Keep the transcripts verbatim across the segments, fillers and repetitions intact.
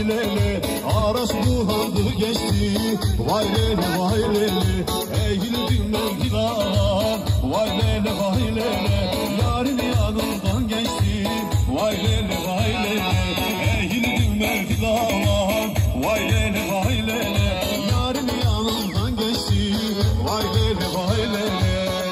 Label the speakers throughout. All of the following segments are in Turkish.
Speaker 1: lele, aras bulandı geçti. Vay lele vay lele, eğildim ben divana. Vay lele vay lele, yarın yanımdan geçti. Vay lele vay lele, eğildim ben divana. Vay lele vay lele, yarın yanımdan geçti. Vay lele vay lele.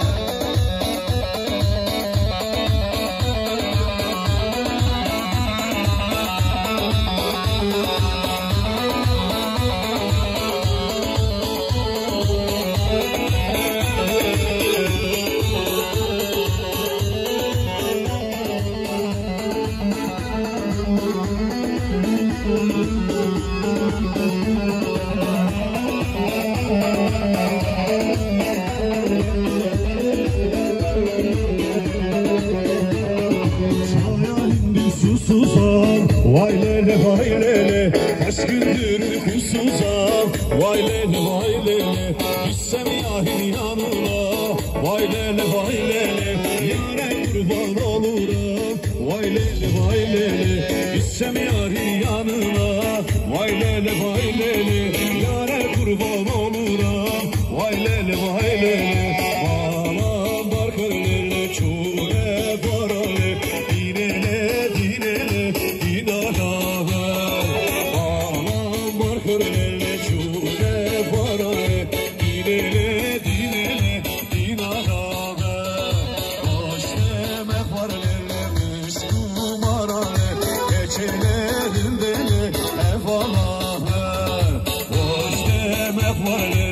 Speaker 1: Vay lele vay lele, kaç gündür uykusuzam. Vay lele vay lele, düşsem yahil yanına. Vay lele vay lele, yâre kurban oluram. Vay lele vay lele, düşsem yahil yanına. Vay lele vay lele, yâre kurban oluram. Vay lele vay lele, anam barkır lele çure parale. Dinele dinele dinala. Anam barkır lele çure parale. Dinele dinele dinala. Hoş demek var lele müşkum arale. Geçelerim beni ev Allah'a. Hoş demek var lele